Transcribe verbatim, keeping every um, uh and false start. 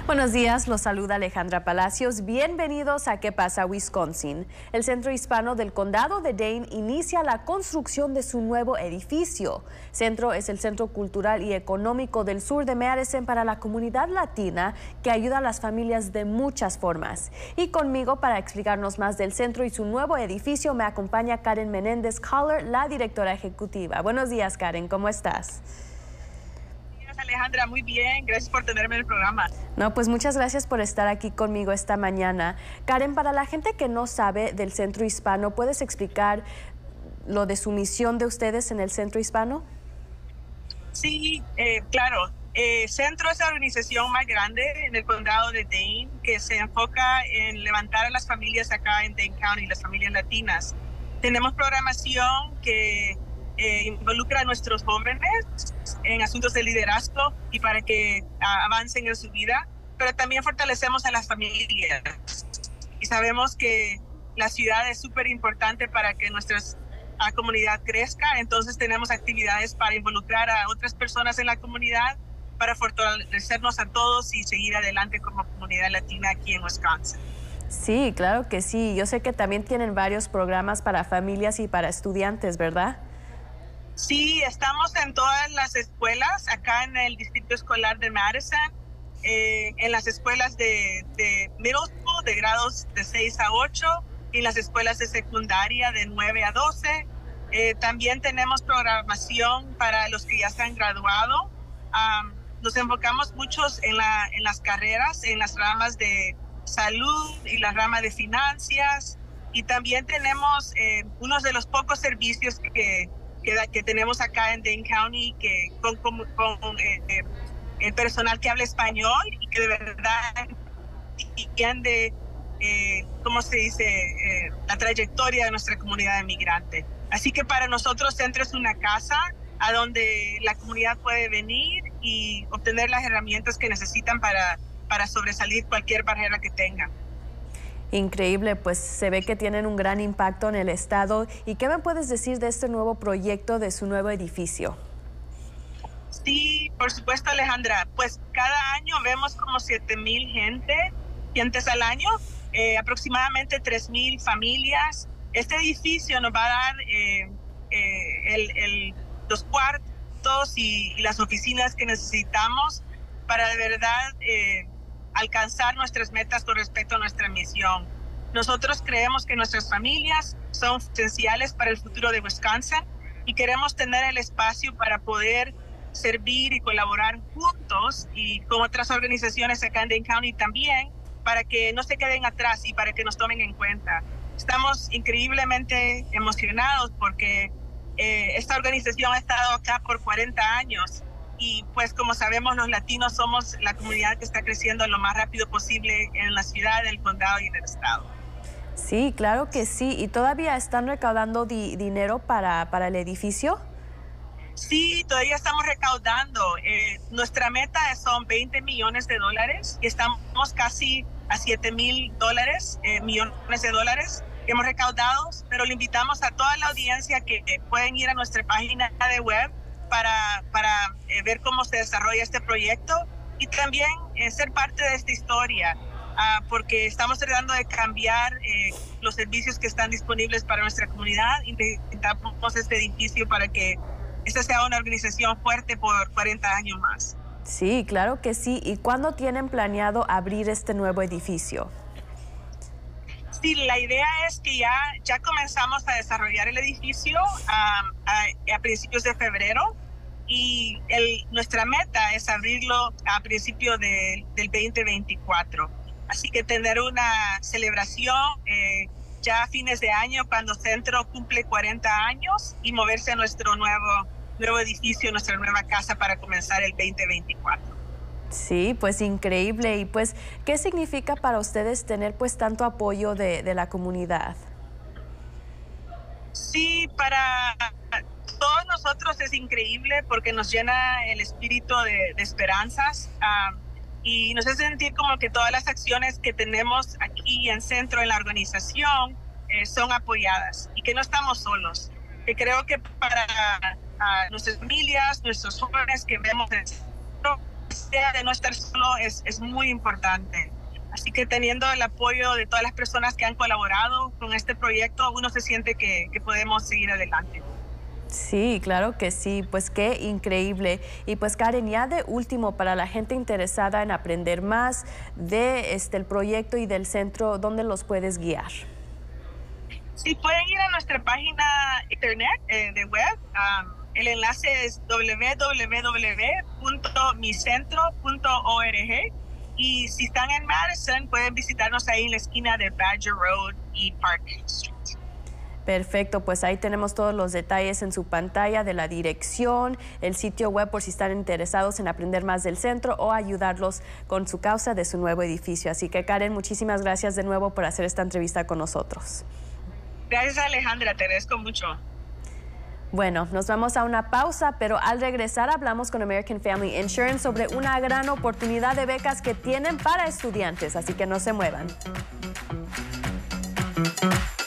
Buenos días, los saluda Alejandra Palacios. Bienvenidos a ¿Qué pasa, Wisconsin? El Centro Hispano del Condado de Dane inicia la construcción de su nuevo edificio. Centro es el centro cultural y económico del sur de Madison para la comunidad latina que ayuda a las familias de muchas formas. Y conmigo para explicarnos más del centro y su nuevo edificio me acompaña Karen Menéndez Collar, la directora ejecutiva. Buenos días, Karen, ¿cómo estás? Alejandra, muy bien, gracias por tenerme en el programa. No, pues muchas gracias por estar aquí conmigo esta mañana. Karen, para la gente que no sabe del Centro Hispano, ¿puedes explicar lo de su misión de ustedes en el Centro Hispano? Sí, eh, claro. Eh, Centro es la organización más grande en el condado de Dane que se enfoca en levantar a las familias acá en Dane County, las familias latinas. Tenemos programación que eh, involucra a nuestros jóvenes en asuntos de liderazgo y para que uh, avancen en su vida, pero también fortalecemos a las familias. Y sabemos que la ciudad es súper importante para que nuestra uh, comunidad crezca, entonces tenemos actividades para involucrar a otras personas en la comunidad, para fortalecernos a todos y seguir adelante como comunidad latina aquí en Wisconsin. Sí, claro que sí. Yo sé que también tienen varios programas para familias y para estudiantes, ¿verdad? Sí, estamos en todas las escuelas, acá en el distrito escolar de Madison, eh, en las escuelas de, de middle school, de grados de seis a ocho, y las escuelas de secundaria de nueve a doce. Eh, también tenemos programación para los que ya se han graduado. Um, nos enfocamos muchos en, la, en las carreras, en las ramas de salud y la rama de finanzas. Y también tenemos eh, unos de los pocos servicios que Que, que tenemos acá en Dane County, que con, con, con eh, eh, el personal que habla español y que de verdad entiende, eh, ¿cómo se dice?, eh, la trayectoria de nuestra comunidad inmigrante. Así que para nosotros Centro es una casa a donde la comunidad puede venir y obtener las herramientas que necesitan para, para sobresalir cualquier barrera que tengan. Increíble, pues se ve que tienen un gran impacto en el estado. ¿Y qué me puedes decir de este nuevo proyecto, de su nuevo edificio? Sí, por supuesto, Alejandra. Pues cada año vemos como siete mil gente, gentes al año, eh, aproximadamente tres mil familias. Este edificio nos va a dar eh, eh, el, el, los cuartos y, y las oficinas que necesitamos para de verdad Eh, alcanzar nuestras metas con respecto a nuestra misión. Nosotros creemos que nuestras familias son esenciales para el futuro de Wisconsin y queremos tener el espacio para poder servir y colaborar juntos y con otras organizaciones acá en Dane County también, para que no se queden atrás y para que nos tomen en cuenta. Estamos increíblemente emocionados porque eh, esta organización ha estado acá por cuarenta años. Y pues como sabemos, los latinos somos la comunidad que está creciendo lo más rápido posible en la ciudad, en el condado y en el estado. Sí, claro que sí. ¿Y todavía están recaudando di dinero para, para el edificio? Sí, todavía estamos recaudando. Eh, nuestra meta son veinte millones de dólares y estamos casi a siete mil dólares, eh, millones de dólares que hemos recaudado, pero le invitamos a toda la audiencia que eh, pueden ir a nuestra página de web para, para eh, ver cómo se desarrolla este proyecto y también eh, ser parte de esta historia, uh, porque estamos tratando de cambiar eh, los servicios que están disponibles para nuestra comunidad y necesitamos este edificio para que esta sea una organización fuerte por cuarenta años más. Sí, claro que sí. ¿Y cuándo tienen planeado abrir este nuevo edificio? Sí, la idea es que ya, ya comenzamos a desarrollar el edificio um, a, a principios de febrero y el, nuestra meta es abrirlo a principios de, del veinte veinticuatro. Así que tener una celebración eh, ya a fines de año cuando Centro cumple cuarenta años y moverse a nuestro nuevo, nuevo edificio, nuestra nueva casa para comenzar el veinte veinticuatro. Sí, pues increíble. Y pues, ¿qué significa para ustedes tener pues tanto apoyo de, de la comunidad? Sí, para todos nosotros es increíble porque nos llena el espíritu de, de esperanzas um, y nos hace sentir como que todas las acciones que tenemos aquí en Centro, en la organización, eh, son apoyadas y que no estamos solos. Que creo que para uh, nuestras familias, nuestros jóvenes que vemos en Centro, esa idea de no estar solo es, es muy importante. Así que teniendo el apoyo de todas las personas que han colaborado con este proyecto, uno se siente que, que podemos seguir adelante. Sí, claro que sí, pues qué increíble. Y pues Karen, ya de último, para la gente interesada en aprender más de este el proyecto y del centro, ¿dónde los puedes guiar? Sí, pueden ir a nuestra página internet eh, de web. Um, el enlace es doble u doble u doble u punto mi centro punto org. Y si están en Madison, pueden visitarnos ahí en la esquina de Badger Road y Park Street. Perfecto, pues ahí tenemos todos los detalles en su pantalla de la dirección, el sitio web por si están interesados en aprender más del centro o ayudarlos con su causa de su nuevo edificio. Así que Karen, muchísimas gracias de nuevo por hacer esta entrevista con nosotros. Gracias, Alejandra, te agradezco mucho. Bueno, nos vamos a una pausa, pero al regresar hablamos con American Family Insurance sobre una gran oportunidad de becas que tienen para estudiantes, así que no se muevan.